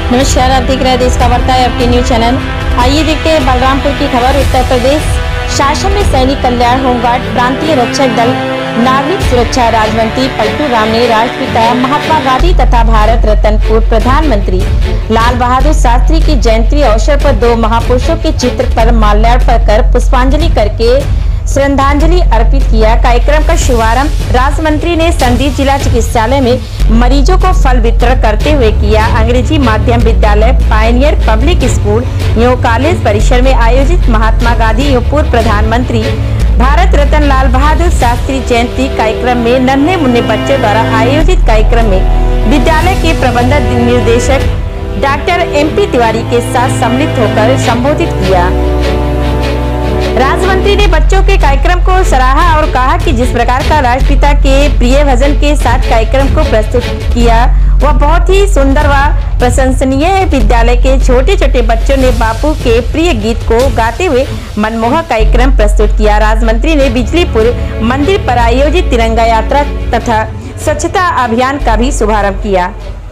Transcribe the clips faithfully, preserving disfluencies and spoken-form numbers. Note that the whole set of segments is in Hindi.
नमस्कार, आप देख रहे हैं देश का वार्ता है आपके न्यूज चैनल। आइए देखते हैं बलरामपुर की खबर। उत्तर प्रदेश शासन में सैनिक कल्याण, होमगार्ड, प्रांतीय रक्षक दल, नागरिक सुरक्षा राज्य मंत्री पलटू राम ने राष्ट्रपिता महात्मा गांधी तथा भारत रत्न पूर्व प्रधानमंत्री लाल बहादुर शास्त्री की जयंती अवसर पर दो महापुरुषों के चित्र पर माल्यार्पण कर पुष्पांजलि करके श्रद्धांजलि अर्पित किया। कार्यक्रम का शुभारंभ राज्य मंत्री ने संदीप जिला चिकित्सालय में मरीजों को फल वितरण करते हुए किया। अंग्रेजी माध्यम विद्यालय पायनियर पब्लिक स्कूल एवं कॉलेज परिसर में आयोजित महात्मा गांधी एवं पूर्व प्रधानमंत्री भारत रत्न लाल बहादुर शास्त्री जयंती कार्यक्रम में नन्हे मुन्ने बच्चों द्वारा आयोजित कार्यक्रम में विद्यालय के प्रबंधक निर्देशक डॉक्टर एम पी तिवारी के साथ सम्मिलित होकर संबोधित किया। राज्य मंत्री ने बच्चों के कार्यक्रम को सराहा और कहा कि जिस प्रकार का राष्ट्रपिता के प्रिय भजन के साथ कार्यक्रम को प्रस्तुत किया वह बहुत ही सुंदर व प्रशंसनीय है। विद्यालय के छोटे छोटे बच्चों ने बापू के प्रिय गीत को गाते हुए मनमोहक कार्यक्रम प्रस्तुत किया। राज्य मंत्री ने बिजलीपुर मंदिर पर आयोजित तिरंगा यात्रा तथा स्वच्छता अभियान का भी शुभारंभ किया।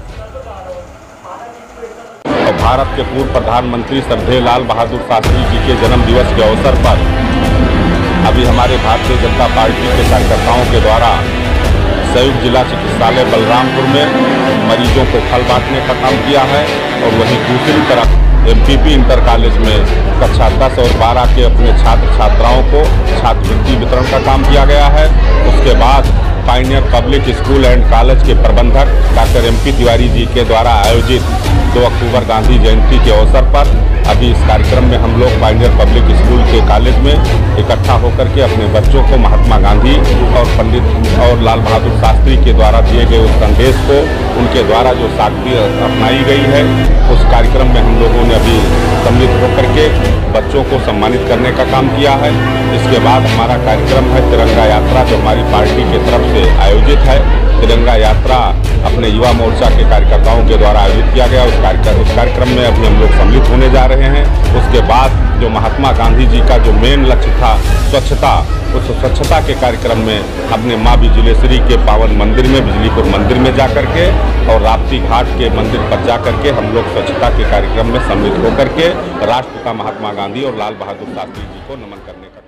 और भारत के पूर्व प्रधानमंत्री श्रद्धेय लाल बहादुर शास्त्री जी के जन्म दिवस के अवसर पर अभी हमारे भारतीय जनता पार्टी के कार्यकर्ताओं के द्वारा संयुक्त जिला चिकित्सालय बलरामपुर में मरीजों को फल बांटने का काम किया है और वहीं दूसरी तरफ M P P inter college में कक्षा दस और बारह के अपने छात्र छात्राओं को छात्रवृत्ति वितरण का काम किया गया है। उसके बाद pioneer public school and college के प्रबंधक doctor M P Tiwari ji के द्वारा आयोजित दो अक्टूबर गांधी जयंती के अवसर पर अभी इस कार्यक्रम में हम लोग पायनियर पब्लिक स्कूल के कॉलेज में इकट्ठा होकर के अपने बच्चों को महात्मा गांधी और पंडित और लाल बहादुर शास्त्री के द्वारा दिए गए उस संदेश को, उनके द्वारा जो सादगी अपनाई गई है, उस कार्यक्रम में हम लोगों ने अभी सम्मिलित होकर के बच्चों को सम्मानित करने का काम किया है। इसके बाद हमारा कार्यक्रम है तिरंगा यात्रा, जो हमारी पार्टी की तरफ से आयोजित है। तिरंगा यात्रा अपने युवा मोर्चा के कार्यकर्ताओं के द्वारा आयोजित किया गया। उस कार्यक्रम उस कार्यक्रम में अभी हम लोग सम्मिलित होने जा रहे हैं। उसके बाद जो महात्मा गांधी जी का जो मेन लक्ष्य था स्वच्छता, उस स्वच्छता के कार्यक्रम में अपने माँ बिजलेश्वरी के पावन मंदिर में, बिजलीपुर मंदिर में जा करके और राप्ती घाट के मंदिर पर जा करके हम लोग स्वच्छता के कार्यक्रम में सम्मिलित होकर के राष्ट्रपिता महात्मा गांधी और लाल बहादुर शास्त्री जी को नमन करने का